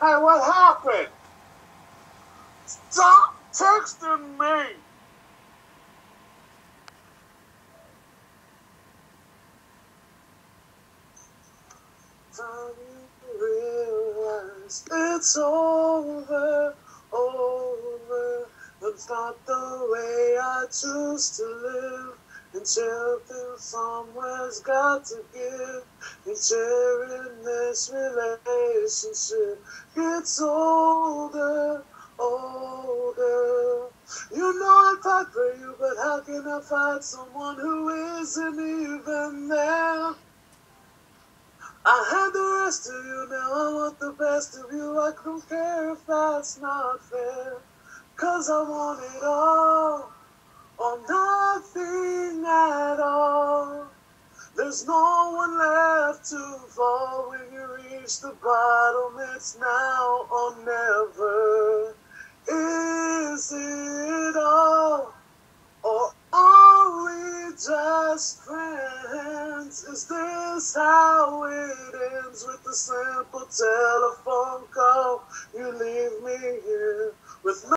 Hey, what happened? Stop texting me! Time you realize it's over. That's not the way I choose to live. And something somewhere's got to give. And sharing this relationship gets older. You know I fight for you, but how can I fight someone who isn't even there? I had the rest of you, now I want the best of you. I don't care if that's not fair, 'cause I want it all, or nothing at all. There's no one left to fall when you reach the bottom. It's now or never. Is it all, or are we just friends? Is this how it ends, with a simple telephone call? You leave me here with no